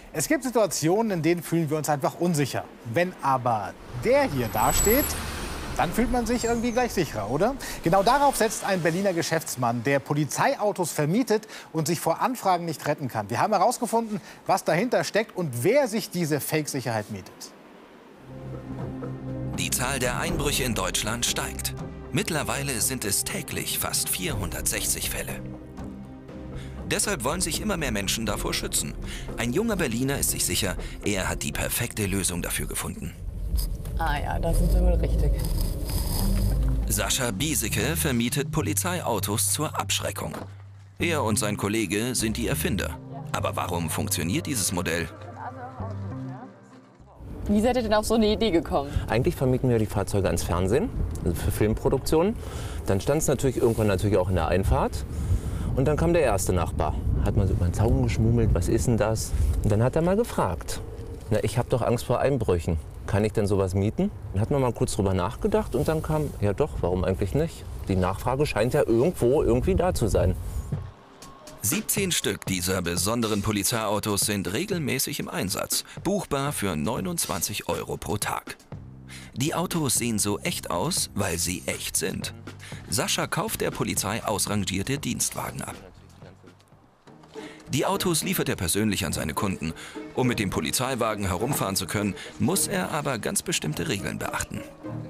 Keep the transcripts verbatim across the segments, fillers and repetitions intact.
Es gibt Situationen, in denen fühlen wir uns einfach unsicher. Wenn aber der hier dasteht, dann fühlt man sich irgendwie gleich sicherer, oder? Genau darauf setzt ein Berliner Geschäftsmann, der Polizeiautos vermietet und sich vor Anfragen nicht retten kann. Wir haben herausgefunden, was dahinter steckt und wer sich diese Fake-Sicherheit mietet. Die Zahl der Einbrüche in Deutschland steigt. Mittlerweile sind es täglich fast vierhundertsechzig Fälle. Deshalb wollen sich immer mehr Menschen davor schützen. Ein junger Berliner ist sich sicher, er hat die perfekte Lösung dafür gefunden. Ah ja, da sind wir wohl richtig. Sascha Bieseke vermietet Polizeiautos zur Abschreckung. Er und sein Kollege sind die Erfinder. Aber warum funktioniert dieses Modell? Wie seid ihr denn auf so eine Idee gekommen? Eigentlich vermieten wir die Fahrzeuge ans Fernsehen, also für Filmproduktionen. Dann stand es natürlich irgendwann natürlich auch in der Einfahrt. Und dann kam der erste Nachbar. Hat mal so über den Zaun geschmummelt, was ist denn das? Und dann hat er mal gefragt. Na, ich habe doch Angst vor Einbrüchen. Kann ich denn sowas mieten? Dann hat man mal kurz drüber nachgedacht und dann kam, ja doch, warum eigentlich nicht? Die Nachfrage scheint ja irgendwo irgendwie da zu sein. siebzehn Stück dieser besonderen Polizeiautos sind regelmäßig im Einsatz, buchbar für neunundzwanzig Euro pro Tag. Die Autos sehen so echt aus, weil sie echt sind. Sascha kauft der Polizei ausrangierte Dienstwagen ab. Die Autos liefert er persönlich an seine Kunden. Um mit dem Polizeiwagen herumfahren zu können, muss er aber ganz bestimmte Regeln beachten.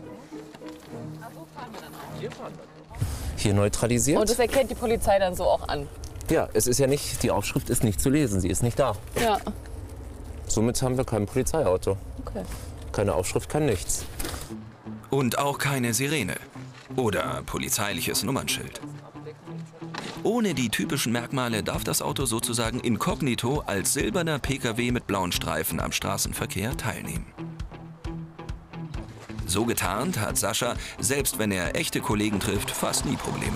Hier neutralisiert. Und das erkennt die Polizei dann so auch an? Ja, es ist ja nicht, die Aufschrift ist nicht zu lesen, sie ist nicht da. Ja. Somit haben wir kein Polizeiauto. Okay. Keine Aufschrift, kein nichts. Und auch keine Sirene oder polizeiliches Nummernschild. Ohne die typischen Merkmale darf das Auto sozusagen inkognito als silberner P K W mit blauen Streifen am Straßenverkehr teilnehmen. So getarnt hat Sascha, selbst wenn er echte Kollegen trifft, fast nie Probleme.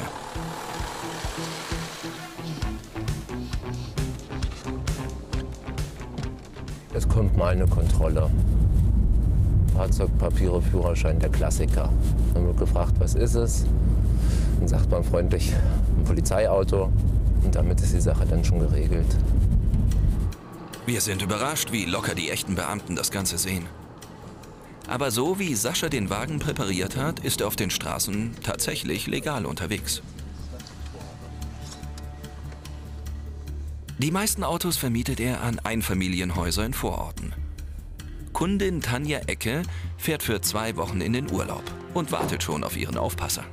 Es kommt mal eine Kontrolle. Fahrzeugpapiere, Führerschein, der Klassiker. Dann wird gefragt, was ist es? Dann sagt man freundlich, ein Polizeiauto. Und damit ist die Sache dann schon geregelt. Wir sind überrascht, wie locker die echten Beamten das Ganze sehen. Aber so wie Sascha den Wagen präpariert hat, ist er auf den Straßen tatsächlich legal unterwegs. Die meisten Autos vermietet er an Einfamilienhäuser in Vororten. Kundin Tanja Ecke fährt für zwei Wochen in den Urlaub und wartet schon auf ihren Aufpasser.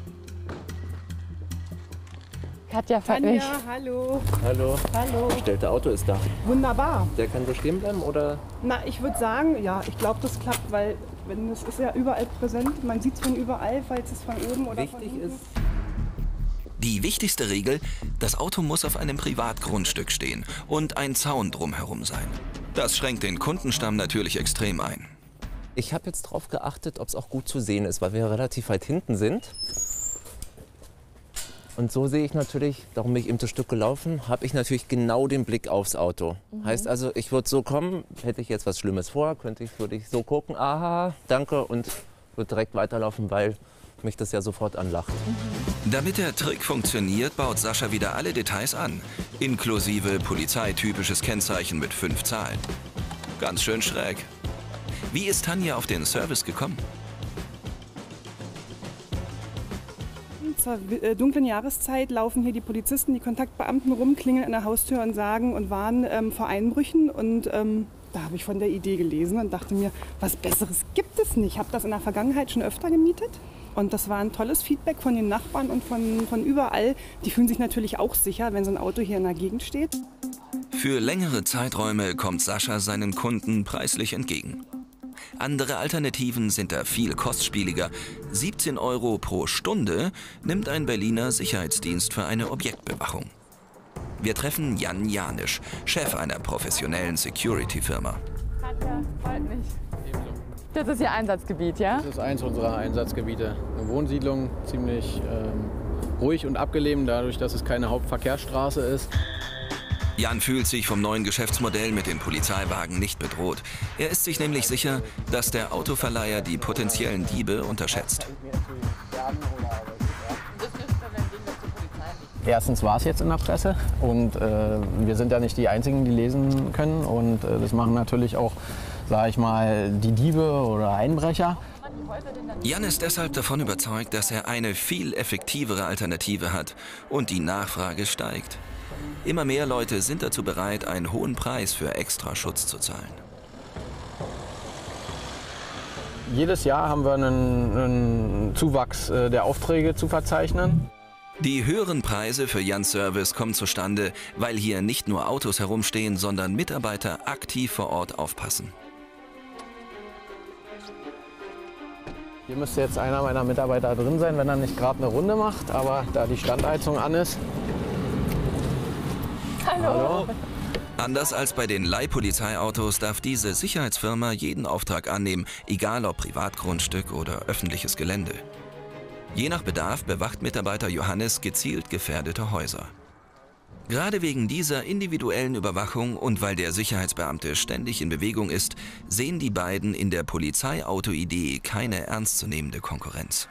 Katja, frag mich. Tanja, hallo. Hallo. Hallo. Das bestellte Auto ist da. Wunderbar. Der kann so stehen bleiben, oder? Na, ich würde sagen, ja, ich glaube, das klappt, weil wenn das ist ja überall präsent. Man sieht es von überall, falls es von oben oder von Wichtig unten ist, Die wichtigste Regel, das Auto muss auf einem Privatgrundstück stehen und ein Zaun drumherum sein. Das schränkt den Kundenstamm natürlich extrem ein. ich habe jetzt darauf geachtet, ob es auch gut zu sehen ist, weil wir relativ weit hinten sind. Und so sehe ich natürlich, darum bin ich eben das Stück gelaufen, habe ich natürlich genau den Blick aufs Auto. Mhm. Heißt also, ich würde so kommen, hätte ich jetzt was Schlimmes vor, könnte ich, würde ich so gucken, aha, danke, und würde direkt weiterlaufen, weil mich das ja sofort anlacht. Mhm. Damit der Trick funktioniert, baut Sascha wieder alle Details an, inklusive polizeitypisches Kennzeichen mit fünf Zahlen. Ganz schön schräg. Wie ist Tanja auf den Service gekommen? Zur dunklen Jahreszeit laufen hier die Polizisten, die Kontaktbeamten rum, klingeln an der Haustür und sagen und warnen ähm, vor Einbrüchen. Und ähm, da habe ich von der Idee gelesen und dachte mir, was Besseres gibt es nicht. Ich habe das in der Vergangenheit schon öfter gemietet. Und das war ein tolles Feedback von den Nachbarn und von, von überall. Die fühlen sich natürlich auch sicher, wenn so ein Auto hier in der Gegend steht. Für längere Zeiträume kommt Sascha seinen Kunden preislich entgegen. Andere Alternativen sind da viel kostspieliger. siebzehn Euro pro Stunde nimmt ein Berliner Sicherheitsdienst für eine Objektbewachung. Wir treffen Jan Janisch, Chef einer professionellen Security-Firma. Katja, freut mich. Das ist Ihr Einsatzgebiet, ja? Das ist eins unserer Einsatzgebiete. Eine Wohnsiedlung, ziemlich ähm, ruhig und abgelegen, dadurch, dass es keine Hauptverkehrsstraße ist. Jan fühlt sich vom neuen Geschäftsmodell mit den Polizeiwagen nicht bedroht. Er ist sich nämlich sicher, dass der Autoverleiher die potenziellen Diebe unterschätzt. Erstens war es jetzt in der Presse und äh, wir sind ja nicht die Einzigen, die lesen können. Und äh, das machen natürlich auch, sage ich mal, die Diebe oder Einbrecher. Jan ist deshalb davon überzeugt, dass er eine viel effektivere Alternative hat und die Nachfrage steigt. Immer mehr Leute sind dazu bereit, einen hohen Preis für Extraschutz zu zahlen. Jedes Jahr haben wir einen, einen Zuwachs äh, der Aufträge zu verzeichnen. Die höheren Preise für Jans Service kommen zustande, weil hier nicht nur Autos herumstehen, sondern Mitarbeiter aktiv vor Ort aufpassen. Hier müsste jetzt einer meiner Mitarbeiter drin sein, wenn er nicht gerade eine Runde macht, aber da die Standheizung an ist. Hallo. Hallo. Anders als bei den Leihpolizeiautos darf diese Sicherheitsfirma jeden Auftrag annehmen, egal ob Privatgrundstück oder öffentliches Gelände. Je nach Bedarf bewacht Mitarbeiter Johannes gezielt gefährdete Häuser. Gerade wegen dieser individuellen Überwachung und weil der Sicherheitsbeamte ständig in Bewegung ist, sehen die beiden in der Polizeiauto-Idee keine ernstzunehmende Konkurrenz.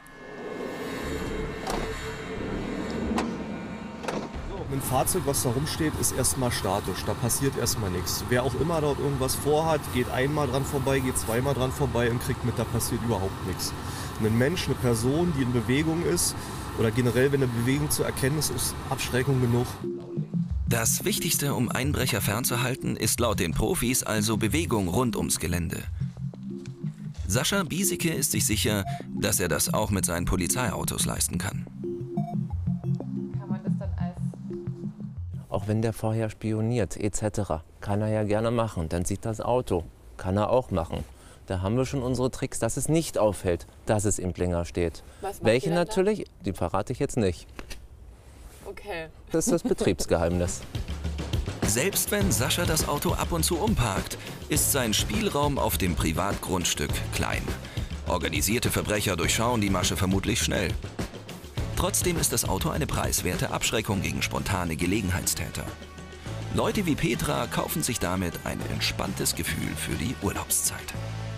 Ein Fahrzeug, was da rumsteht, ist erstmal statisch. Da passiert erstmal nichts. Wer auch immer dort irgendwas vorhat, geht einmal dran vorbei, geht zweimal dran vorbei und kriegt mit, da passiert überhaupt nichts. Ein Mensch, eine Person, die in Bewegung ist oder generell, wenn eine Bewegung zu erkennen ist, ist Abschreckung genug. Das Wichtigste, um Einbrecher fernzuhalten, ist laut den Profis also Bewegung rund ums Gelände. Sascha Biesike ist sich sicher, dass er das auch mit seinen Polizeiautos leisten kann. Kann man das dann als... Auch wenn der vorher spioniert et cetera, kann er ja gerne machen. Dann sieht das Auto, kann er auch machen. Da haben wir schon unsere Tricks, dass es nicht auffällt, dass es im Blinger steht. Was macht Welche ihr dann natürlich, die verrate ich jetzt nicht. Okay. Das ist das Betriebsgeheimnis. Selbst wenn Sascha das Auto ab und zu umparkt, ist sein Spielraum auf dem Privatgrundstück klein. Organisierte Verbrecher durchschauen die Masche vermutlich schnell. Trotzdem ist das Auto eine preiswerte Abschreckung gegen spontane Gelegenheitstäter. Leute wie Petra kaufen sich damit ein entspanntes Gefühl für die Urlaubszeit.